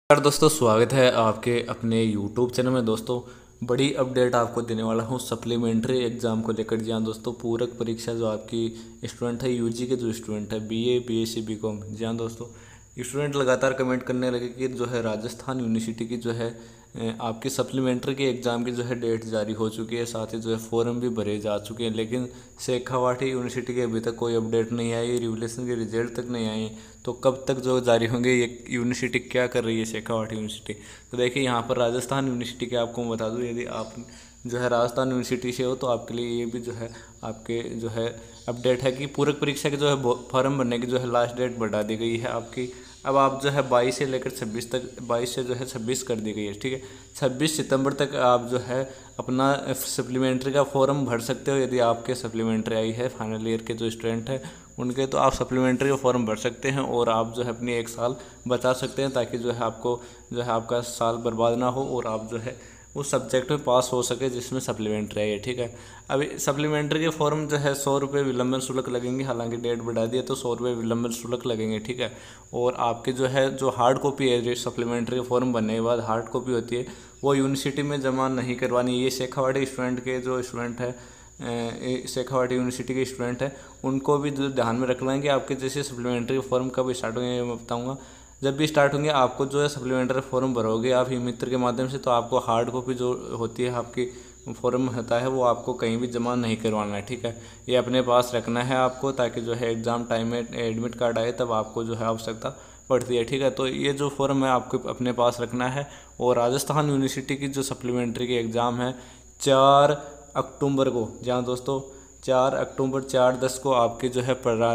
नमस्कार दोस्तों, स्वागत है आपके अपने YouTube चैनल में। दोस्तों, बड़ी अपडेट आपको देने वाला हूँ सप्लीमेंट्री एग्ज़ाम को लेकर। जी हाँ दोस्तों, पूरक परीक्षा जो आपकी स्टूडेंट है, यूजी के जो स्टूडेंट है, बीए, बीएससी, बीकॉम, जी हाँ दोस्तों, स्टूडेंट लगातार कमेंट करने लगे कि जो है राजस्थान यूनिवर्सिटी की जो है आपकी सप्लीमेंट्री के एग्ज़ाम की जो है डेट जारी हो चुकी है, साथ ही जो है फॉर्म भी भरे जा चुके हैं। लेकिन शेखावाटी यूनिवर्सिटी की अभी तक कोई अपडेट नहीं आई, रिवलेशन के रिजल्ट तक नहीं आए। तो कब तक जो जारी होंगे, ये यूनिवर्सिटी क्या कर रही है शेखावाटी यूनिवर्सिटी। तो देखिए यहाँ पर राजस्थान यूनिवर्सिटी के आपको मैं बता दूँ, यदि आप जो है राजस्थान यूनिवर्सिटी से हो तो आपके लिए ये भी जो है आपके जो है अपडेट है कि पूरक परीक्षा के जो है फॉर्म भरने की जो है लास्ट डेट बढ़ा दी गई है आपकी। अब आप जो है 22 से लेकर 26 तक, 22 से जो है 26 कर दी गई है, ठीक है। 26 सितंबर तक आप जो है अपना सप्लीमेंट्री का फॉर्म भर सकते हो। यदि आपके सप्लीमेंट्री आई है, फाइनल ईयर के जो स्टूडेंट हैं उनके, तो आप सप्लीमेंट्री का फॉर्म भर सकते हैं और आप जो है अपनी एक साल बचा सकते हैं, ताकि जो है आपको जो है आपका साल बर्बाद ना हो और आप जो है उस सब्जेक्ट में पास हो सके जिसमें सप्लीमेंट्री आई है, ठीक है। अभी सप्लीमेंट्री के फॉर्म जो है 100 रुपये विलंबन शुल्क लगेंगे, हालांकि डेट बढ़ा दी है तो 100 रुपये विलंबन शुल्क लगेंगे, ठीक है। और आपके जो है जो हार्ड कॉपी है, जो सप्लीमेंट्री के फॉर्म बनने के बाद हार्ड कॉपी होती है, वो यूनिवर्सिटी में जमा नहीं करवानी। ये शेखावाटी स्टूडेंट के जो स्टूडेंट है, शेखावाटी यूनिवर्सिटी के स्टूडेंट हैं, उनको भी ध्यान में रखना है कि आपके जैसे सप्लीमेंट्री फॉर्म कब स्टार्ट होंगे मैं बताऊंगा। जब भी स्टार्ट होंगे आपको जो है सप्लीमेंट्री फॉर्म भरोगे आप ई मित्र के माध्यम से, तो आपको हार्ड कॉपी जो होती है आपकी फॉर्म होता है वो आपको कहीं भी जमा नहीं करवाना है, ठीक है। ये अपने पास रखना है आपको, ताकि जो है एग्ज़ाम टाइम में एडमिट कार्ड आए तब आपको जो है आवश्यकता पड़ती है, ठीक है। तो ये जो फॉर्म है आपको अपने पास रखना है। और राजस्थान यूनिवर्सिटी की जो सप्लीमेंट्री की एग्ज़ाम है 4 अक्टूबर को, जहाँ दोस्तों 4 अक्टूबर 4/10 को आपकी जो है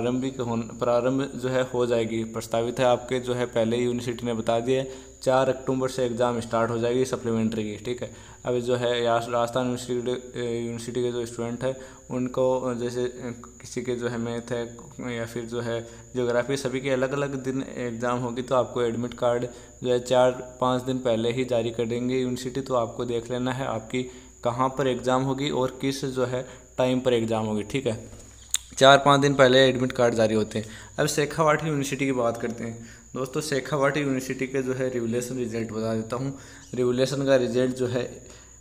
प्रारंभ जो है हो जाएगी, प्रस्तावित है आपके जो है पहले ही यूनिवर्सिटी ने बता दिया है 4 अक्टूबर से एग्ज़ाम स्टार्ट हो जाएगी सप्लीमेंट्री की, ठीक है। अभी जो है राजस्थान यूनिवर्सिटी के जो स्टूडेंट है उनको जैसे किसी के जो है मैथ है या फिर जो है ज्योग्राफी, सभी के अलग अलग दिन एग्ज़ाम होगी, तो आपको एडमिट कार्ड जो है 4-5 दिन पहले ही जारी कर देंगे यूनिवर्सिटी। तो आपको देख लेना है आपकी कहाँ पर एग्ज़ाम होगी और किस जो है टाइम पर एग्ज़ाम होगी, ठीक है। 4-5 दिन पहले एडमिट कार्ड जारी होते हैं। अब शेखावाटी यूनिवर्सिटी की बात करते हैं दोस्तों। शेखावाटी यूनिवर्सिटी के जो है रिवलेशन रिजल्ट बता देता हूँ। रिवलेशन का रिजल्ट जो है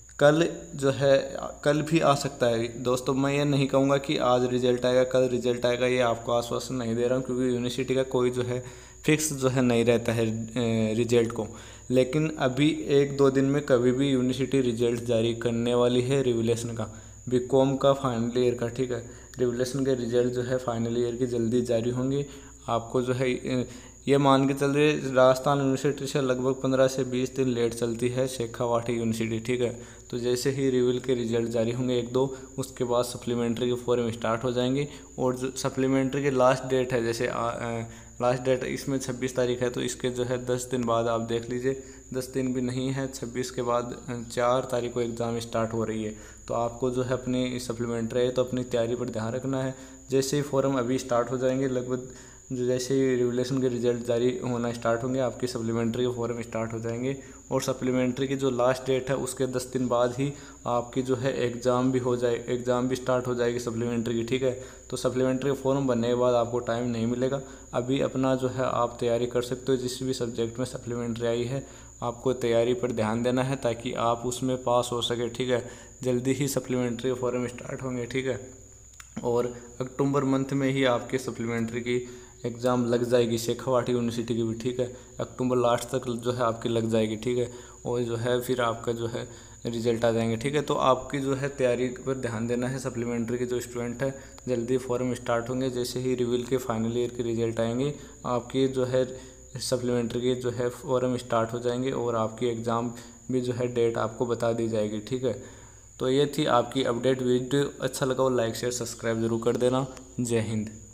कल भी आ सकता है दोस्तों। मैं ये नहीं कहूँगा कि आज रिजल्ट आएगा, कल रिजल्ट आएगा, ये आपको आश्वासन नहीं दे रहा हूँ, क्योंकि यूनिवर्सिटी का कोई जो है फिक्स जो है नहीं रहता है रिजल्ट को। लेकिन अभी 1-2 दिन में कभी भी यूनिवर्सिटी रिजल्ट जारी करने वाली है रिवलेशन का, बीकॉम का फाइनल ईयर का, ठीक है। रिवलेशन के रिजल्ट जो है फाइनल ईयर की जल्दी जारी होंगे। आपको जो है ये मान के चल रही है राजस्थान यूनिवर्सिटी से लगभग 15 से 20 दिन लेट चलती है शेखावाटी यूनिवर्सिटी, ठीक है। तो जैसे ही रिविल के रिजल्ट जारी होंगे 1-2, उसके बाद सप्लीमेंट्री के फॉर्म स्टार्ट हो जाएंगे। और जो सप्लीमेंट्री की लास्ट डेट है, जैसे लास्ट डेट इसमें 26 तारीख है, तो इसके जो है 10 दिन बाद आप देख लीजिए, 10 दिन भी नहीं है, 26 के बाद 4 तारीख को एग्ज़ाम स्टार्ट हो रही है। तो आपको जो है अपनी सप्लीमेंट्री है तो अपनी तैयारी पर ध्यान रखना है। जैसे ही फॉर्म अभी स्टार्ट हो जाएंगे, लगभग जो जैसे ही रिवलेशन के रिजल्ट जारी होना स्टार्ट होंगे, आपकी सप्लीमेंट्री के फॉर्म स्टार्ट हो जाएंगे। और सप्लीमेंट्री की जो लास्ट डेट है उसके 10 दिन बाद ही आपकी जो है एग्ज़ाम भी स्टार्ट हो जाएगी सप्लीमेंट्री की, ठीक है। तो सप्लीमेंट्री फॉर्म बनने के बाद आपको टाइम नहीं मिलेगा। अभी अपना जो है आप तैयारी कर सकते हो, जिस भी सब्जेक्ट में सप्लीमेंट्री आई है आपको तैयारी पर ध्यान देना है, ताकि आप उसमें पास हो सके, ठीक है। जल्दी ही सप्लीमेंट्री फॉर्म स्टार्ट होंगे, ठीक है। और अक्टूबर मंथ में ही आपके सप्लीमेंट्री की एग्ज़ाम लग जाएगी शेखावाटी यूनिवर्सिटी की भी, ठीक है। अक्टूबर लास्ट तक जो है आपकी लग जाएगी, ठीक है। और जो है फिर आपका जो है रिजल्ट आ जाएंगे, ठीक है। तो आपकी जो है तैयारी पर ध्यान देना है। सप्लीमेंट्री के जो स्टूडेंट है जल्दी फॉर्म स्टार्ट होंगे, जैसे ही रिविल के फाइनल ईयर के रिजल्ट आएंगे आपकी जो है सप्लीमेंट्री के जो है फॉर्म स्टार्ट हो जाएंगे और आपकी एग्ज़ाम भी जो है डेट आपको बता दी जाएगी, ठीक है। तो ये थी आपकी अपडेट। वीडियो अच्छा लगा हो लाइक शेयर सब्सक्राइब जरूर कर देना। जय हिंद।